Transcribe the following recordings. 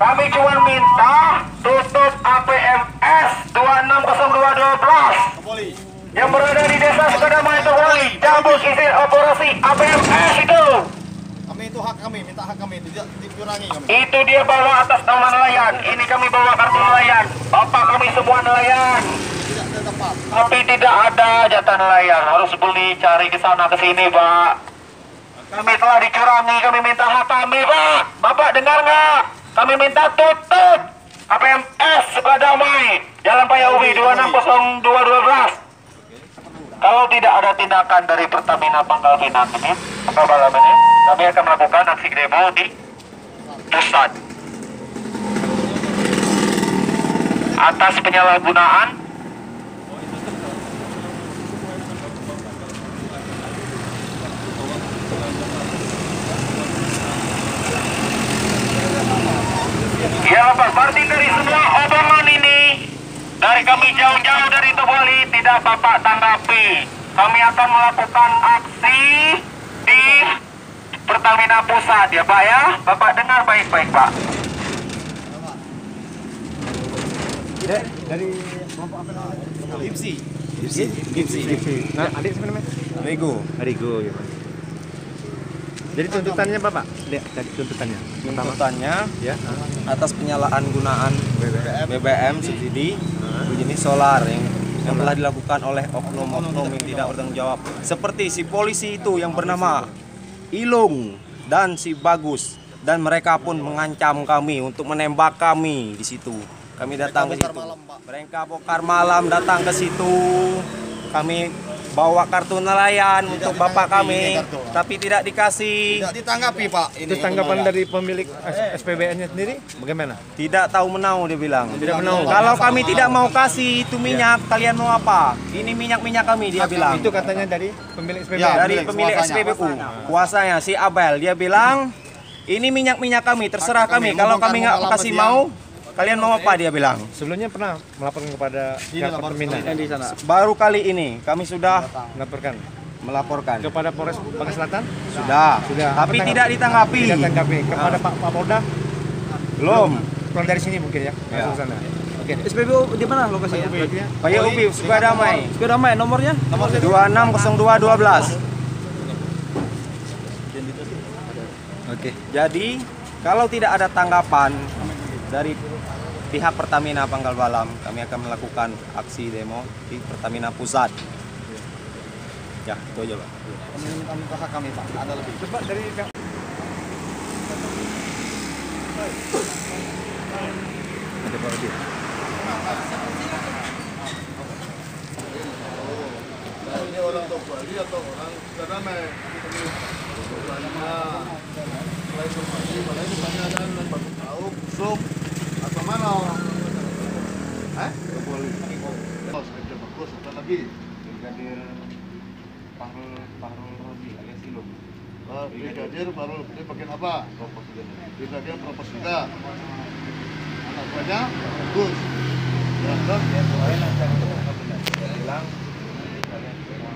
Kami cuma minta tutup APMS 260212 yang berada di Desa Sukadamai Toboli, cabut izin operasi APMS itu. Kami itu hak kami, minta hak kami, tidak dikurangi kami. Itu dia bawa atas nama nelayan. Ini kami bawa kartu nelayan. Bapak kami semua nelayan. Tidak terdapat. Tapi tidak ada jatah nelayan. Harus beli, cari ke sana ke sini, Pak. Kami telah dicurangi. Kami minta hak kami, Pak. Bapak dengar nggak? Kami minta tutup APMS Sukadamai, Jalan Payauwi 260212. Kalau tidak ada tindakan dari Pertamina Pangkal Pinang ini, Pangkal Balam ini, kami akan melakukan aksi demo di pusat atas penyalahgunaan ya Pak. Berarti dari semua omongan ini, dari kami jauh-jauh dari Toboli, tidak Bapak tanggapi. Kami akan melakukan aksi di Pertamina Pusat ya Pak ya. Bapak dengar baik-baik Pak. Dari kelompok apa namanya? IPSI. Nah, adik siapa namanya? Rigo ya Pak. Jadi tuntutannya Bapak? Lihat tadi tuntutannya. Tuntutannya Ya. atas penyalahan gunaan BBM subsidi jenis solar yang telah dilakukan oleh oknum-oknum yang tidak bertanggung jawab, seperti si polisi itu yang bernama Ilung dan si Bagus, dan mereka pun mengancam kami untuk menembak kami di situ. Kami datang ke situ. Mereka bongkar malam datang ke situ. Kami bawa kartu nelayan untuk bapak kami, tapi tidak dikasih. Tidak ditanggapi Pak. Itu tanggapan dari pemilik SPBN-nya sendiri bagaimana? Tidak tahu menau dia bilang. Tidak menau. Kalau kami tidak mau kasih itu minyak, kalian mau apa? Ini minyak kami dia bilang. Itu katanya dari pemilik SPBN. Ya, Dari pemilik SPBU, kuasanya si Abel, dia bilang ini minyak kami, terserah kami. Kalau kami nggak kasih mau, kalian mau apa dia bilang. Sebelumnya pernah melaporkan kepada pihak Pertamina Di sana. Baru kali ini kami sudah melaporkan kepada Polres Bangka Selatan. sudah, tapi tidak ditanggapi. Tidak tanggapi kepada Pak Polda. Belum. Pulang dari sini mungkin ya. Langsung sana. Oke. SPBU di mana lokasinya? Payauwi Sukadamai. Sukadamai nomornya? 260212. Oke. Jadi kalau tidak ada tanggapan dari pihak Pertamina Pangkal Balam, kami akan melakukan aksi demo di Pertamina Pusat. Ya, itu aja Pak. Kami minta hak kami Pak. Ada lebih. Coba dari ada Pak Odi. Ini orang Toboli atau orang Sukadamai? Mulai informasi, mulai pertanyaan dan baru tahu busuk atau mana? Toboli. Oh, sekejap bagus. Apa lagi? Brigadir Fahrul Rozi alias Silum. Brigadir baru di bagian apa? Brigadir Proposita. Anak buahnya bagus. Ya, terus? Dia doain aja dia bilang kalian semua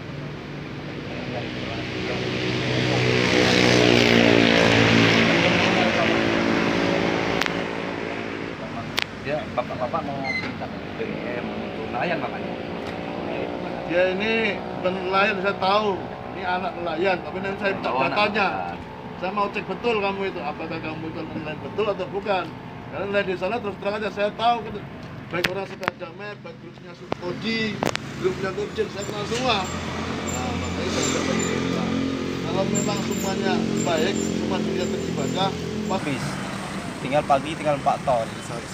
dia bapak-bapak mau minta BBM untuk nelayan makanya. Dia ini bukan nelayan, saya tahu. Ini anak nelayan, tapi nanti saya minta datanya. Saya mau cek betul kamu itu, apakah kamu itu nelayan betul atau bukan. Karena nelayan di sana terus terang aja, saya tahu baik orang Sukadamai, baik grupnya Sukodi, grupnya Turjin, saya kenal semua. Nah, makanya saya sudah bagi cerita. Kalau memang semuanya baik, semua dia beribadah, pasti. Habis. Tinggal pagi, tinggal 4 ton.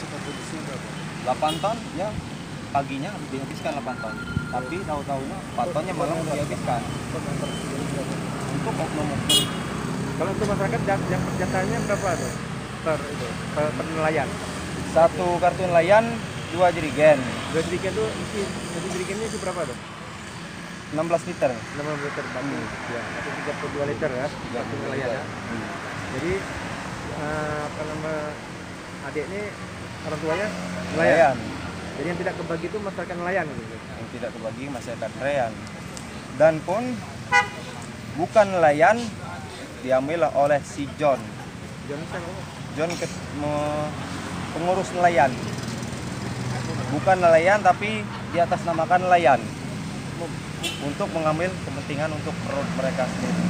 8 ton, ya paginya dihabiskan 8 ton. Tapi tahu-tahunya 4 tonnya malam udah dihabiskan. Untuk oknum-oknum. Kalau untuk masyarakat yang jatahnya berapa tuh? Per nelayan. Satu kartu nelayan 2 jerigen. 2 jerigen tuh isi, satu jerigennya itu berapa tuh? 16 liter. 60 liter berarti. Ya, atau 32 liter ya, kartu nelayan ya. Jadi apa nama adik ini orang tuanya nelayan. Jadi yang tidak kebagi itu masyarakat nelayan gitu. Yang tidak kebagi masyarakat nelayan. Dan pun bukan nelayan, diambil oleh si John. John siapa? John pengurus nelayan. Bukan nelayan tapi di atas namakan nelayan. Untuk mengambil kepentingan untuk perut mereka sendiri.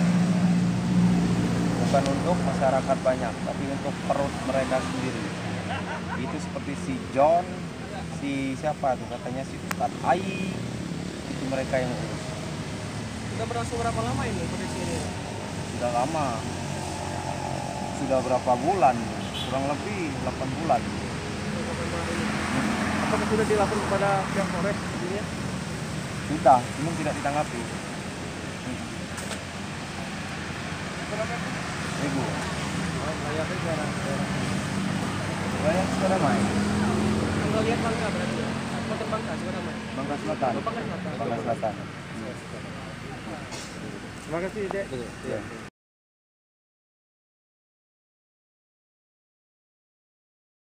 Bukan untuk masyarakat banyak, tapi untuk perut mereka sendiri. Itu seperti si John, si siapa tuh katanya si Ustadz Ai, itu mereka yang urus. Sudah berlangsung berapa lama ini kondisi ini? Sudah lama, sudah berapa bulan, kurang lebih 8 bulan. Apakah sudah dilapor kepada pihak Polres sebelumnya? Sudah, namun tidak ditanggapi. Ibu, Layaknya daerah banyak sudah main. Tinggal lihat Bangka berarti ya? Kota Bangka, sekarang main. Bangka Selatan. Bangka Selatan. Bangka Selatan. Terima kasih, Dek.